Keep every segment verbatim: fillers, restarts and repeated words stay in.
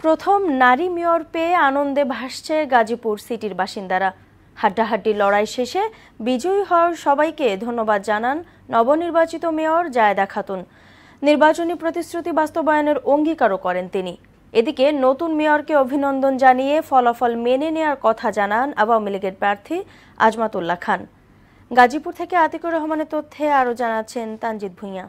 প্রথম নারী মেয়র পেয়ে আনন্দে ভাসছে গাজীপুর সিটির বাসিন্দারা। হাড্ডাহাড্ডি লড়াই শেষে বিজয়ী হওয়ার সবাইকে ধন্যবাদ জানান নবনির্বাচিত মেয়র জায়েদা খাতুন। নির্বাচনী প্রতিশ্রুতি বাস্তবায়নের অঙ্গীকারও করেন তিনি। এদিকে নতুন মেয়রকে অভিনন্দন জানিয়ে ফলাফল মেনে নেওয়ার কথা জানান আওয়ামী লীগের প্রার্থী আজমাতুল্লাহ খান। গাজীপুর থেকে আতিকুর রহমানের তথ্যে আরও জানাচ্ছেন তানজিদ ভুঁইয়া।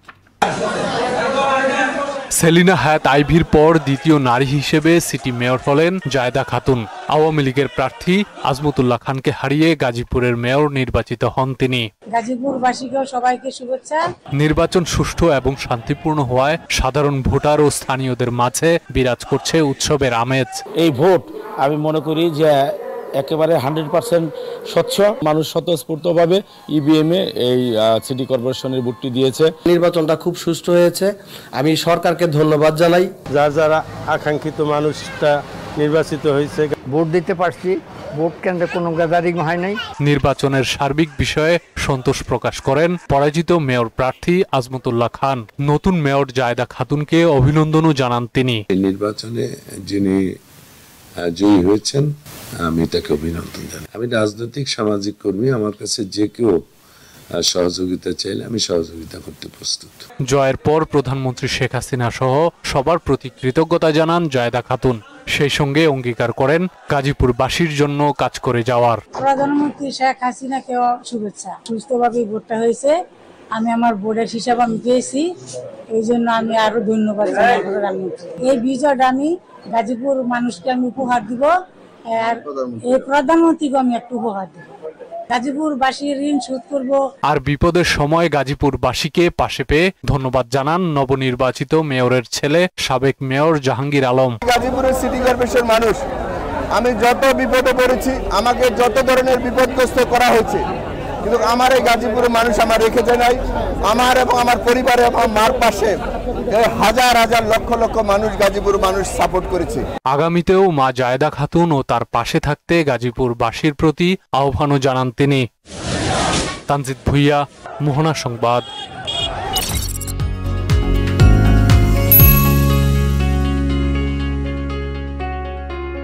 সেলিনা হায়াত আইভির পর দ্বিতীয় নারী হিসেবে সিটি মেয়র হলেন জায়েদা খাতুন। আওয়ামী লীগের প্রার্থী আজমাতুল্লাহ খানকে হারিয়ে গাজীপুরের মেয়র নির্বাচিত হন তিনি। গাজীপুরবাসীকে সবাইকে শুভেচ্ছা। নির্বাচন সুষ্ঠু এবং শান্তিপূর্ণ হওয়ায় সাধারণ ভোটার ও স্থানীয়দের মাঝে বিরাজ করছে উৎসবের আমেজ। এই ভোট আমি মনে করি যে একেবারে হান্ড্রেড পার্সেন্ট স্বচ্ছ, মানুষ স্বতঃস্ফূর্তভাবে ইভিএম এ এই সিটি কর্পোরেশনের ভোটটি দিয়েছে। নির্বাচনটা খুব সুষ্ঠু হয়েছে, আমি সরকারকে ধন্যবাদ জানাই। যার যারা আকাঙ্ক্ষিত মানুষটা নির্বাচিত হয়েছে, ভোট দিতে পারছি, ভোট কেন্দ্রে কোনো গ্যাদারিং হয় নাই। নির্বাচনের সার্বিক বিষয়ে সন্তোষ প্রকাশ করেন পরাজিত মেয়র প্রার্থী আজমাতুল্লাহ খান। নতুন মেয়র জায়েদা খাতুনকে অভিনন্দনও জানান তিনি। নির্বাচনে যিনি জয়ী হয়েছেন আমি তাকে অভিনন্দন জানাই। আমি রাজনৈতিক সামাজিক কর্মী, আমার কাছে যে কেউ সহযোগিতা চাইলে আমি সহযোগিতা করতে প্রস্তুত। জয়ের পর প্রধানমন্ত্রী শেখ হাসিনা সহ সবার প্রতি কৃতজ্ঞতা জানান জায়েদা খাতুন। সেই সঙ্গে অঙ্গীকার করেন গাজীপুরবাসীর জন্য কাজ করে যাওয়ার। প্রধানমন্ত্রী শেখ হাসিনাকে শুভেচ্ছা। সুস্থভাবে ভোটটা হয়েছে, আমি আমার বোর্ডের হিসাব আমি পেয়েছি, এই জন্য আমি আরো ধন্যবাদ জানাই প্রধানমন্ত্রী। এই বিজয়টা আমি গাজীপুর মানুষকে আমি উপহার দিব, আর এই প্রধানমন্ত্রীকে আমি একটু উপহার দিব। গাজীপুরবাসীর ঋণ শোধ করব। আর বিপদের সময় গাজীপুরবাসীকে পাশে পেয়ে ধন্যবাদ জানান নবনির্বাচিত মেয়রের ছেলে সাবেক মেয়র জাহাঙ্গীর আলম। গাজীপুরের সিটি কর্পোরেশন মানুষ, আমি যত বিপদে পড়েছি, আমাকে যত ধরনের বিপদগ্রস্ত করা হয়েছে, কিন্তু আমার এই গাজীপুরের মানুষ আমার রেখে যায় নাই। আমার এবং আমার পরিবারে এবং মার পাশে হাজার হাজার লক্ষ লক্ষ মানুষ গাজীপুর মানুষ সাপোর্ট করেছে। আগামীতেও মা জায়েদা খাতুন ও তার পাশে থাকতে গাজীপুরবাসীর প্রতি আহ্বানও জানান তিনি। তানজিদ ভুঁইয়া, মোহনা সংবাদ।